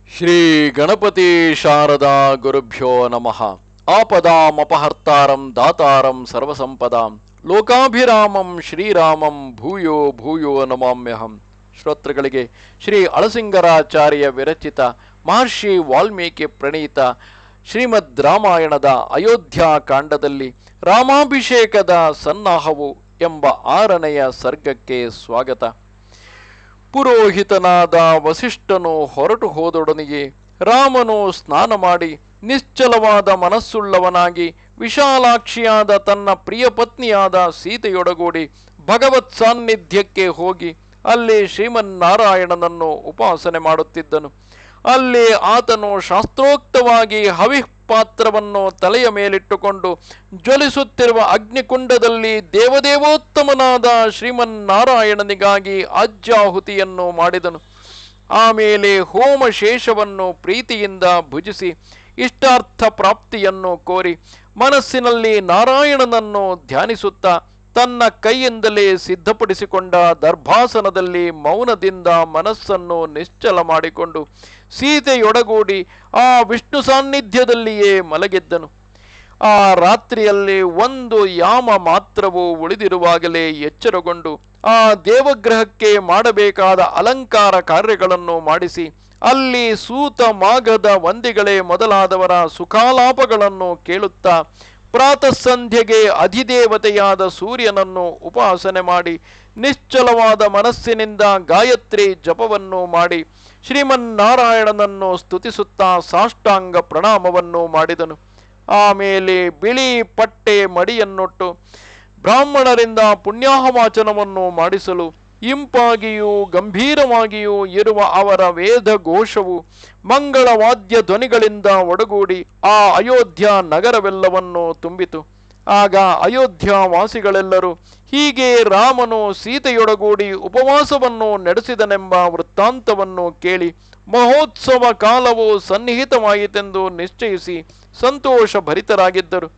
ಶ್ರೀ ಗಣಪತಿ ಶಾರದಾ ಗುರುಭ್ಯೋ ನಮಃ. ಆಪದಾಮಪಹರ್ತಾರಂ ದಾತಾರಂ ಸರ್ವಸಂಪದಾಂ ಲೋಕಾಭಿರಾಮಂ ಶ್ರೀರಾಮಂ ಭೂಯೋ ಭೂಯೋ ನಮಾಮ್ಯಹಂ. ಶ್ರೋತೃಗಳಿಗೆ ಶ್ರೀ ಅಳಸಿಂಗರಾಚಾರ್ಯ ವಿರಚಿತ ಮಹರ್ಷಿ ವಾಲ್ಮೀಕಿ ಪ್ರಣೀತ ಶ್ರೀಮದ್ ರಾಮಾಯಣದ ಅಯೋಧ್ಯ ಕಾಂಡದಲ್ಲಿ ರಾಮಾಭಿಷೇಕದ ಸನ್ನಾಹವು ಎಂಬ 6ನೆಯ ಸರ್ಗಕ್ಕೆ ಸ್ವಾಗತ. ಪುರೋಹಿತನಾದ ವಸಿಷ್ಠನು ಹೊರಟು ಹೋದೊಡನೆಯೇ ರಾಮನು ಸ್ನಾನ ಮಾಡಿ ನಿಶ್ಚಲವಾದ ಮನಸ್ಸುಳ್ಳವನಾಗಿ ವಿಶಾಲಾಕ್ಷಿಯಾದ ತನ್ನ ಪ್ರಿಯ ಪತ್ನಿಯಾದ ಸೀತೆಯೊಡಗೂಡಿ ಭಗವತ್ ಸಾನ್ನಿಧ್ಯಕ್ಕೆ ಹೋಗಿ ಅಲ್ಲಿ ಶ್ರೀಮನ್ನಾರಾಯಣನನ್ನು ಉಪಾಸನೆ ಮಾಡುತ್ತಿದ್ದನು. ಅಲ್ಲಿ ಆತನು ಶಾಸ್ತ್ರೋಕ್ತವಾಗಿ ಹವಿಪಾತ್ರವನ್ನು ತಲೆಯ ಮೇಲಿಟ್ಟುಕೊಂಡು ಜ್ವಲಿಸುತ್ತಿರುವ ಅಗ್ನಿಕುಂಡದಲ್ಲಿ ದೇವದೇವೋತ್ತಮನಾದ ಶ್ರೀಮನ್ನಾರಾಯಣನಿಗಾಗಿ ಆಜ್ಯಾಹುತಿಯನ್ನು ಮಾಡಿದನು. ಆಮೇಲೆ ಹೋಮಶೇಷವನ್ನು ಪ್ರೀತಿಯಿಂದ ಭುಜಿಸಿ ಇಷ್ಟಾರ್ಥ ಪ್ರಾಪ್ತಿಯನ್ನು ಕೋರಿ ಮನಸ್ಸಿನಲ್ಲಿ ನಾರಾಯಣನನ್ನು ಧ್ಯಾನಿಸುತ್ತಾ ತನ್ನ ಕೈಯಿಂದಲೇ ಸಿದ್ಧಪಡಿಸಿಕೊಂಡ ದರ್ಭಾಸನದಲ್ಲಿ ಮೌನದಿಂದ ಮನಸ್ಸನ್ನು ನಿಶ್ಚಲ ಮಾಡಿಕೊಂಡು ಸೀತೆಯೊಡಗೂಡಿ ಆ ವಿಷ್ಣು ಸಾನ್ನಿಧ್ಯದಲ್ಲಿಯೇ ಮಲಗಿದ್ದನು. ಆ ರಾತ್ರಿಯಲ್ಲಿ ಒಂದು ಯಾಮ ಮಾತ್ರವೂ ಉಳಿದಿರುವಾಗಲೇ ಎಚ್ಚರಗೊಂಡು ಆ ದೇವಗ್ರಹಕ್ಕೆ ಮಾಡಬೇಕಾದ ಅಲಂಕಾರ ಕಾರ್ಯಗಳನ್ನು ಮಾಡಿಸಿ ಅಲ್ಲಿ ಸೂತ ಮಾಘದ ವಂದಿಗಳೇ ಮೊದಲಾದವರ ಸುಖಾಲಾಪಗಳನ್ನು ಕೇಳುತ್ತಾ ಪ್ರಾತಃ ಸಂಧ್ಯೆಗೆ ಅಧಿದೇವತೆಯಾದ ಸೂರ್ಯನನ್ನು ಉಪಾಸನೆ ಮಾಡಿ ನಿಶ್ಚಲವಾದ ಮನಸ್ಸಿನಿಂದ ಗಾಯತ್ರಿ ಜಪವನ್ನು ಮಾಡಿ ಶ್ರೀಮನ್ನಾರಾಯಣನನ್ನು ಸ್ತುತಿಸುತ್ತಾ ಸಾಷ್ಟಾಂಗ ಪ್ರಣಾಮವನ್ನು ಮಾಡಿದನು. ಆಮೇಲೆ ಬಿಳಿ ಪಟ್ಟೆ ಮಡಿಯನ್ನುಟ್ಟು ಬ್ರಾಹ್ಮಣರಿಂದ ಪುಣ್ಯಾಹವಾಚನವನ್ನು ಮಾಡಿಸಲು ಇಂಪಾಗಿಯೂ ಗಂಭೀರವಾಗಿಯೂ ಇರುವ ಅವರ ವೇದ ಘೋಷವು ಮಂಗಳವಾದ್ಯ ಧ್ವನಿಗಳಿಂದ ಒಡಗೂಡಿ ಆ ಅಯೋಧ್ಯ ನಗರವೆಲ್ಲವನ್ನು ತುಂಬಿತು. ಆಗ ಅಯೋಧ್ಯ ವಾಸಿಗಳೆಲ್ಲರೂ ಹೀಗೆ ರಾಮನು ಸೀತೆಯೊಡಗೂಡಿ ಉಪವಾಸವನ್ನು ನಡೆಸಿದನೆಂಬ ವೃತ್ತಾಂತವನ್ನು ಕೇಳಿ ಮಹೋತ್ಸವ ಕಾಲವು ಸನ್ನಿಹಿತವಾಯಿತೆಂದು ನಿಶ್ಚಯಿಸಿ ಸಂತೋಷ ಭರಿತರಾಗಿದ್ದರು.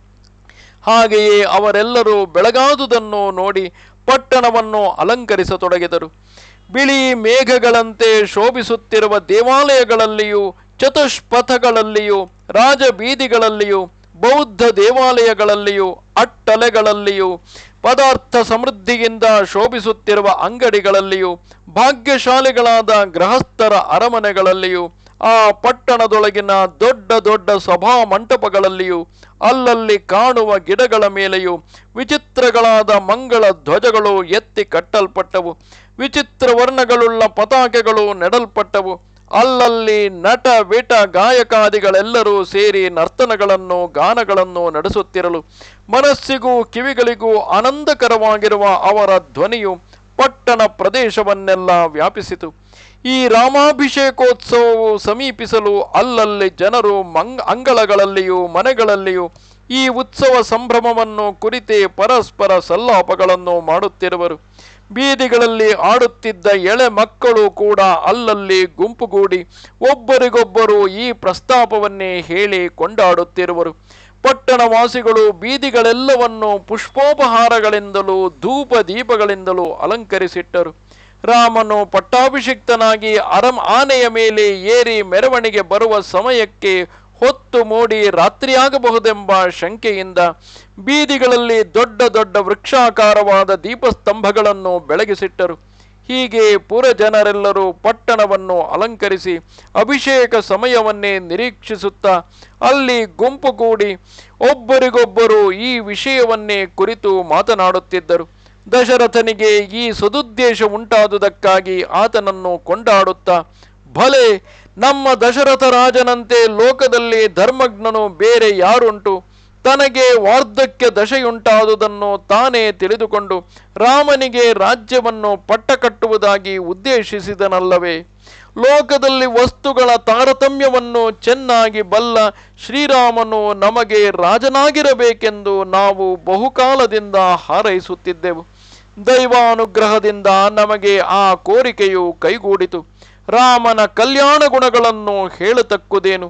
ಹಾಗೆಯೇ ಅವರೆಲ್ಲರೂ ಬೆಳಗಾದುದನ್ನು ನೋಡಿ ಪಟ್ಟಣವನ್ನು ಅಲಂಕರಿಸತೊಡಗಿದರು. ಬಿಳಿ ಮೇಘಗಳಂತೆ ಶೋಭಿಸುತ್ತಿರುವ ದೇವಾಲಯಗಳಲ್ಲಿಯೂ ಚತುಷ್ಪಥಗಳಲ್ಲಿಯೂ ರಾಜಬೀದಿಗಳಲ್ಲಿಯೂ ಬೌದ್ಧ ದೇವಾಲಯಗಳಲ್ಲಿಯೂ ಅಟ್ಟಲೆಗಳಲ್ಲಿಯೂ ಪದಾರ್ಥ ಸಮೃದ್ಧಿಯಿಂದ ಶೋಭಿಸುತ್ತಿರುವ ಅಂಗಡಿಗಳಲ್ಲಿಯೂ ಭಾಗ್ಯಶಾಲಿಗಳಾದ ಗೃಹಸ್ಥರ ಅರಮನೆಗಳಲ್ಲಿಯೂ ಆ ಪಟ್ಟಣದೊಳಗಿನ ದೊಡ್ಡ ದೊಡ್ಡ ಸಭಾ ಮಂಟಪಗಳಲ್ಲಿಯೂ ಅಲ್ಲಲ್ಲಿ ಕಾಣುವ ಗಿಡಗಳ ಮೇಲೆಯೂ ವಿಚಿತ್ರಗಳಾದ ಮಂಗಳ ಧ್ವಜಗಳು ಎತ್ತಿ ಕಟ್ಟಲ್ಪಟ್ಟವು. ವಿಚಿತ್ರ ವರ್ಣಗಳುಳ್ಳ ಪತಾಕೆಗಳು ನೆಡಲ್ಪಟ್ಟವು. ಅಲ್ಲಲ್ಲಿ ನಟ ವಿಟ ಗಾಯಕಾದಿಗಳೆಲ್ಲರೂ ಸೇರಿ ನರ್ತನಗಳನ್ನು ಗಾನಗಳನ್ನು ನಡೆಸುತ್ತಿರಲು ಮನಸ್ಸಿಗೂ ಕಿವಿಗಳಿಗೂ ಆನಂದಕರವಾಗಿರುವ ಅವರ ಧ್ವನಿಯು ಪಟ್ಟಣ ಪ್ರದೇಶವನ್ನೆಲ್ಲ ವ್ಯಾಪಿಸಿತು. ಈ ರಾಮಾಭಿಷೇಕೋತ್ಸವವು ಸಮೀಪಿಸಲು ಅಲ್ಲಲ್ಲಿ ಜನರು ಅಂಗಳಗಳಲ್ಲಿಯೂ ಮನೆಗಳಲ್ಲಿಯೂ ಈ ಉತ್ಸವ ಸಂಭ್ರಮವನ್ನು ಕುರಿತೇ ಪರಸ್ಪರ ಸಲ್ಲಾಪಗಳನ್ನು ಮಾಡುತ್ತಿರುವರು. ಬೀದಿಗಳಲ್ಲಿ ಆಡುತ್ತಿದ್ದ ಎಳೆ ಮಕ್ಕಳು ಕೂಡ ಅಲ್ಲಲ್ಲಿ ಗುಂಪುಗೂಡಿ ಒಬ್ಬರಿಗೊಬ್ಬರು ಈ ಪ್ರಸ್ತಾಪವನ್ನೇ ಹೇಳಿ ಕೊಂಡಾಡುತ್ತಿರುವರು. ಪಟ್ಟಣವಾಸಿಗಳು ಬೀದಿಗಳೆಲ್ಲವನ್ನು ಪುಷ್ಪೋಪಹಾರಗಳಿಂದಲೂ ಧೂಪ ದೀಪಗಳಿಂದಲೂ ಅಲಂಕರಿಸಿಟ್ಟರು. ರಾಮನು ಪಟ್ಟಾಭಿಷಿಕ್ತನಾಗಿ ಆನೆಯ ಮೇಲೆ ಏರಿ ಮೆರವಣಿಗೆ ಬರುವ ಸಮಯಕ್ಕೆ ಹೊತ್ತು ಮೂಡಿ ರಾತ್ರಿಯಾಗಬಹುದೆಂಬ ಶಂಕೆಯಿಂದ ಬೀದಿಗಳಲ್ಲಿ ದೊಡ್ಡ ದೊಡ್ಡ ವೃಕ್ಷಾಕಾರವಾದ ದೀಪಸ್ತಂಭಗಳನ್ನು ಬೆಳಗಿಸಿಟ್ಟರು. ಹೀಗೆ ಪುರಜನರೆಲ್ಲರೂ ಪಟ್ಟಣವನ್ನು ಅಲಂಕರಿಸಿ ಅಭಿಷೇಕ ಸಮಯವನ್ನೇ ನಿರೀಕ್ಷಿಸುತ್ತಾ ಅಲ್ಲಿ ಗುಂಪುಗೂಡಿ ಒಬ್ಬರಿಗೊಬ್ಬರು ಈ ವಿಷಯವನ್ನೇ ಕುರಿತು ಮಾತನಾಡುತ್ತಿದ್ದರು. ದಶರಥನಿಗೆ ಈ ಸದುದ್ದೇಶ ಉಂಟಾದುದಕ್ಕಾಗಿ ಆತನನ್ನು ಕೊಂಡಾಡುತ್ತಾ, ಭಲೆ, ನಮ್ಮ ದಶರಥ ರಾಜನಂತೆ ಲೋಕದಲ್ಲಿ ಧರ್ಮಜ್ಞನು ಬೇರೆ ಯಾರುಂಟು? ತನಗೆ ವಾರ್ಧಕ್ಯ ದಶೆಯುಂಟಾದುದನ್ನು ತಾನೇ ತಿಳಿದುಕೊಂಡು ರಾಮನಿಗೆ ರಾಜ್ಯವನ್ನು ಪಟ್ಟಕಟ್ಟುವುದಾಗಿ ಉದ್ದೇಶಿಸಿದನಲ್ಲವೇ? ಲೋಕದಲ್ಲಿ ವಸ್ತುಗಳ ತಾರತಮ್ಯವನ್ನು ಚೆನ್ನಾಗಿ ಬಲ್ಲ ಶ್ರೀರಾಮನು ನಮಗೆ ರಾಜನಾಗಿರಬೇಕೆಂದು ನಾವು ಬಹುಕಾಲದಿಂದ ಹಾರೈಸುತ್ತಿದ್ದೆವು. ದೈವಾನುಗ್ರಹದಿಂದ ನಮಗೆ ಆ ಕೋರಿಕೆಯು ಕೈಗೂಡಿತು. ರಾಮನ ಕಲ್ಯಾಣ ಗುಣಗಳನ್ನು ಹೇಳತಕ್ಕುದೇನು?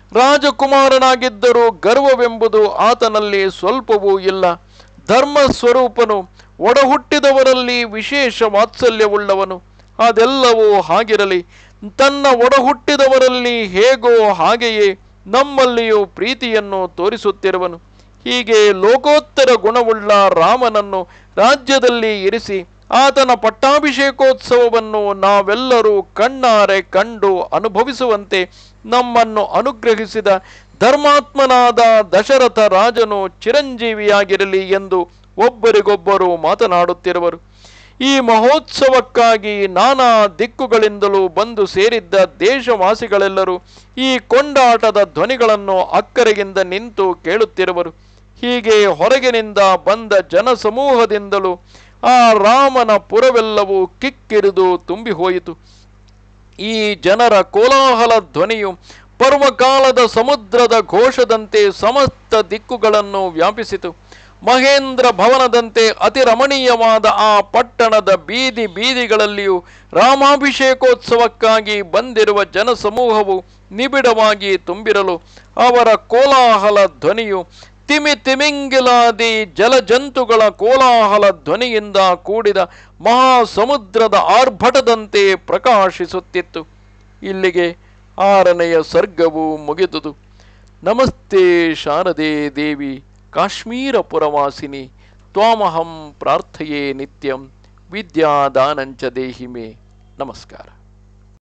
ರಾಜಕುಮಾರನಾಗಿದ್ದರೂ ಗರ್ವವೆಂಬುದು ಆತನಲ್ಲಿ ಸ್ವಲ್ಪವೂ ಇಲ್ಲ. ಧರ್ಮ ಸ್ವರೂಪನು, ಒಡಹುಟ್ಟಿದವರಲ್ಲಿ ವಿಶೇಷ ವಾತ್ಸಲ್ಯವುಳ್ಳವನು. ಅದೆಲ್ಲವೂ ಹಾಗಿರಲಿ, ತನ್ನ ಒಡಹುಟ್ಟಿದವರ ಅವರಲ್ಲಿ ಹೇಗೋ ಹಾಗೆಯೇ ನಮ್ಮಲ್ಲಿಯೂ ಪ್ರೀತಿಯನ್ನು ತೋರಿಸುತ್ತಿರುವನು. ಹೀಗೆ ಲೋಕೋತ್ತರ ಗುಣವುಳ್ಳ ರಾಮನನ್ನು ರಾಜ್ಯದಲ್ಲಿ ಇರಿಸಿ ಆತನ ಪಟ್ಟಾಭಿಷೇಕೋತ್ಸವವನ್ನು ನಾವೆಲ್ಲರೂ ಕಣ್ಣಾರೆ ಕಂಡು ಅನುಭವಿಸುವಂತೆ ನಮ್ಮನ್ನು ಅನುಗ್ರಹಿಸಿದ ಧರ್ಮಾತ್ಮನಾದ ದಶರಥ ರಾಜನು ಚಿರಂಜೀವಿಯಾಗಿರಲಿ ಎಂದು ಒಬ್ಬರಿಗೊಬ್ಬರು ಮಾತನಾಡುತ್ತಿರುವರು. ಈ ಮಹೋತ್ಸವಕ್ಕಾಗಿ ನಾನಾ ದಿಕ್ಕುಗಳಿಂದಲೂ ಬಂದು ಸೇರಿದ್ದ ದೇಶವಾಸಿಗಳೆಲ್ಲರೂ ಈ ಕೊಂಡಾಟದ ಧ್ವನಿಗಳನ್ನು ಅಕ್ಕರೆಯಿಂದ ನಿಂತು ಕೇಳುತ್ತಿರುವರು. ಹೀಗೆ ಹೊರಗಿನಿಂದ ಬಂದ ಜನಸಮೂಹದಿಂದಲೂ ಆ ರಾಮನ ಪುರವೆಲ್ಲವೂ ಕಿಕ್ಕಿರಿದು ತುಂಬಿ ಹೋಯಿತು. ಈ ಜನರ ಕೋಲಾಹಲ ಧ್ವನಿಯು ಪರ್ವಕಾಲದ ಸಮುದ್ರದ ಘೋಷದಂತೆ ಸಮಸ್ತ ದಿಕ್ಕುಗಳನ್ನು ವ್ಯಾಪಿಸಿತು. ಮಹೇಂದ್ರ ಭವನದಂತೆ ಅತಿ ರಮಣೀಯವಾದ ಆ ಪಟ್ಟಣದ ಬೀದಿ ಬೀದಿಗಳಲ್ಲಿಯೂ ರಾಮಾಭಿಷೇಕೋತ್ಸವಕ್ಕಾಗಿ ಬಂದಿರುವ ಜನಸಮೂಹವು ನಿಬಿಡವಾಗಿ ತುಂಬಿರಲು ಅವರ ಕೋಲಾಹಲ ಧ್ವನಿಯು ತಿಮಿಂಗಿಲಾದಿ ಜಲಜಂತುಗಳ ಕೋಲಾಹಲ ಧ್ವನಿಯಿಂದ ಕೂಡಿದ ಮಹಾಸಮುದ್ರದ ಆರ್ಭಟದಂತೆ ಪ್ರಕಾಶಿಸುತ್ತಿತ್ತು. ಇಲ್ಲಿಗೆ 6ನೆಯ ಸರ್ಗವು ಮುಗಿದುದು. ನಮಸ್ತೆ ಶಾರದೆ ದೇವಿ ಕಾಶ್ಮೀರ ಪುರವಾಸಿನಿ ತ್ವಾಮಹಂ ಪ್ರಾರ್ಥಯೇ ನಿತ್ಯಂ ವಿದ್ಯಾದಾನಂಚ ದೇಹಿ ಮೇ. ನಮಸ್ಕಾರ.